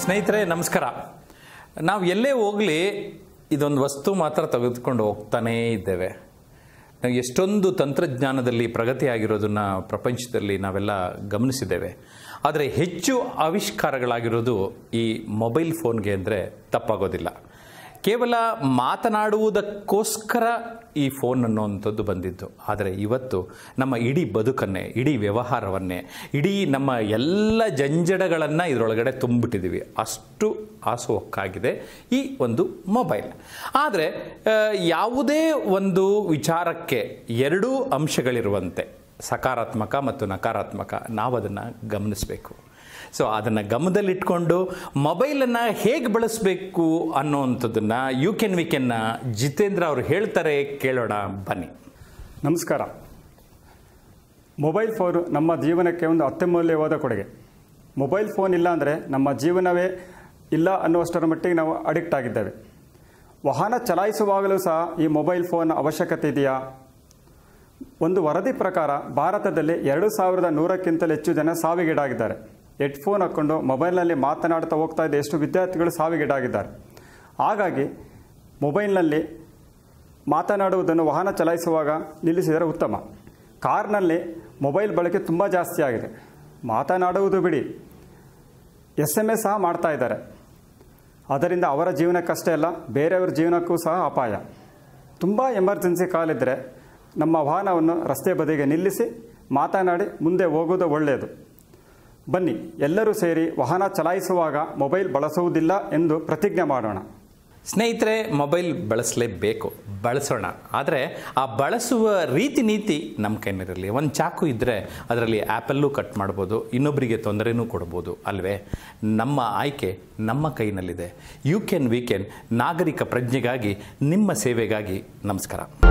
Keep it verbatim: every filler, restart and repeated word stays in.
ಸ್ನೇಹಿತರೆ ನಮಸ್ಕಾರ. ನಾವು ಎಲ್ಲೇ ಹೋಗಲಿ ಇದೊಂದು ವಸ್ತು ಮಾತ್ರ ತೆಗೆದುಕೊಂಡು ಹೋಗ್ತಾನೇ ಇದ್ದೇವೆ. ನಾವು ಎಷ್ಟೊಂದು ತಂತ್ರಜ್ಞಾನದಲ್ಲಿ ಪ್ರಗತಿ ಆಗಿರೋದನ್ನು ಪ್ರಪಂಚದಲ್ಲಿ ನಾವೆಲ್ಲ ಗಮನಿಸಿದ್ದೇವೆ. ಆದರೆ ಹೆಚ್ಚು ಆವಿಷ್ಕಾರಗಳಾಗಿರೋದು ಈ ಮೊಬೈಲ್ ಫೋನ್ಗೆ ಅಂದರೆ ತಪ್ಪಾಗೋದಿಲ್ಲ. ಕೇವಲ ಮಾತನಾಡುವುದಕ್ಕೋಸ್ಕರ ಈ ಫೋನ್ ಅನ್ನೋವಂಥದ್ದು ಬಂದಿದ್ದು. ಆದರೆ ಇವತ್ತು ನಮ್ಮ ಇಡೀ ಬದುಕನ್ನೇ, ಇಡೀ ವ್ಯವಹಾರವನ್ನೇ, ಇಡೀ ನಮ್ಮ ಎಲ್ಲ ಜಂಜಡಗಳನ್ನು ಇದರೊಳಗಡೆ ತುಂಬಿಟ್ಟಿದ್ದೀವಿ. ಅಷ್ಟು ಆಸುವಕ್ಕಾಗಿದೆ ಈ ಒಂದು ಮೊಬೈಲ್. ಆದರೆ ಯಾವುದೇ ಒಂದು ವಿಚಾರಕ್ಕೆ ಎರಡೂ ಅಂಶಗಳಿರುವಂತೆ ಸಕಾರಾತ್ಮಕ ಮತ್ತು ನಕಾರಾತ್ಮಕ ನಾವು ಅದನ್ನು ಗಮನಿಸಬೇಕು. ಸೊ ಅದನ್ನು ಗಮನದಲ್ಲಿಟ್ಕೊಂಡು ಮೊಬೈಲನ್ನು ಹೇಗೆ ಬಳಸಬೇಕು ಅನ್ನೋವಂಥದ್ದನ್ನು ಯುಕೆನ್ ವಿಕೆನ್ನ ಜಿತೇಂದ್ರ ಅವರು ಹೇಳ್ತಾರೆ, ಕೇಳೋಣ ಬನ್ನಿ. ನಮಸ್ಕಾರ. ಮೊಬೈಲ್ ಫೋನು ನಮ್ಮ ಜೀವನಕ್ಕೆ ಒಂದು ಅತ್ಯಮೂಲ್ಯವಾದ ಕೊಡುಗೆ. ಮೊಬೈಲ್ ಫೋನ್ ಇಲ್ಲ ಅಂದರೆ ನಮ್ಮ ಜೀವನವೇ ಇಲ್ಲ ಅನ್ನುವಷ್ಟರ ಮಟ್ಟಿಗೆ ನಾವು ಅಡಿಕ್ಟ್ ಆಗಿದ್ದೇವೆ. ವಾಹನ ಚಲಾಯಿಸುವಾಗಲೂ ಸಹ ಈ ಮೊಬೈಲ್ ಫೋನ್ ಅವಶ್ಯಕತೆ ಇದೆಯಾ? ಒಂದು ವರದಿ ಪ್ರಕಾರ ಭಾರತದಲ್ಲಿ ಎರಡು ಸಾವಿರದ ನೂರಕ್ಕಿಂತಲೂ ಹೆಚ್ಚು ಜನ ಸಾವಿಗೀಡಾಗಿದ್ದಾರೆ. ಹೆಡ್ಫೋನ್ ಹಾಕ್ಕೊಂಡು ಮೊಬೈಲ್ನಲ್ಲಿ ಮಾತನಾಡ್ತಾ ಹೋಗ್ತಾ ಇದ್ದ ಎಷ್ಟು ವಿದ್ಯಾರ್ಥಿಗಳು ಸಾವಿಗೀಡಾಗಿದ್ದಾರೆ. ಹಾಗಾಗಿ ಮೊಬೈಲ್ನಲ್ಲಿ ಮಾತನಾಡುವುದನ್ನು ವಾಹನ ಚಲಾಯಿಸುವಾಗ ನಿಲ್ಲಿಸಿದರೆ ಉತ್ತಮ. ಕಾರ್ನಲ್ಲಿ ಮೊಬೈಲ್ ಬಳಕೆ ತುಂಬ ಜಾಸ್ತಿ ಆಗಿದೆ. ಮಾತನಾಡುವುದು ಬಿಡಿ, ಎಸ್ ಎಮ್ ಎಸ್ ಸಹ ಮಾಡ್ತಾ ಇದ್ದಾರೆ. ಅದರಿಂದ ಅವರ ಜೀವನಕ್ಕಷ್ಟೇ ಅಲ್ಲ, ಬೇರೆಯವರ ಜೀವನಕ್ಕೂ ಸಹ ಅಪಾಯ. ತುಂಬ ಎಮರ್ಜೆನ್ಸಿ ಕಾಲ್ ಇದ್ದರೆ ನಮ್ಮ ವಾಹನವನ್ನು ರಸ್ತೆ ಬದಿಗೆ ನಿಲ್ಲಿಸಿ ಮಾತನಾಡಿ ಮುಂದೆ ಹೋಗೋದು ಒಳ್ಳೆಯದು. ಬನ್ನಿ ಎಲ್ಲರೂ ಸೇರಿ ವಾಹನ ಚಲಾಯಿಸುವಾಗ ಮೊಬೈಲ್ ಬಳಸುವುದಿಲ್ಲ ಎಂದು ಪ್ರತಿಜ್ಞೆ ಮಾಡೋಣ. ಸ್ನೇಹಿತರೆ, ಮೊಬೈಲ್ ಬಳಸಲೇಬೇಕು, ಬಳಸೋಣ. ಆದರೆ ಆ ಬಳಸುವ ರೀತಿ ನೀತಿ ನಮ್ಮ ಕೈನಲ್ಲಿರಲಿ. ಒಂದು ಚಾಕು ಇದ್ದರೆ ಅದರಲ್ಲಿ ಆ್ಯಪಲ್ಲೂ ಕಟ್ ಮಾಡ್ಬೋದು, ಇನ್ನೊಬ್ಬರಿಗೆ ತೊಂದರೆನೂ ಕೊಡ್ಬೋದು ಅಲ್ವೇ? ನಮ್ಮ ಆಯ್ಕೆ ನಮ್ಮ ಕೈನಲ್ಲಿದೆ. ಯು ಕ್ಯಾನ್ ವಿ ಕ್ಯಾನ್ ನಾಗರಿಕ ಪ್ರಜ್ಞೆಗಾಗಿ, ನಿಮ್ಮ ಸೇವೆಗಾಗಿ. ನಮಸ್ಕಾರ.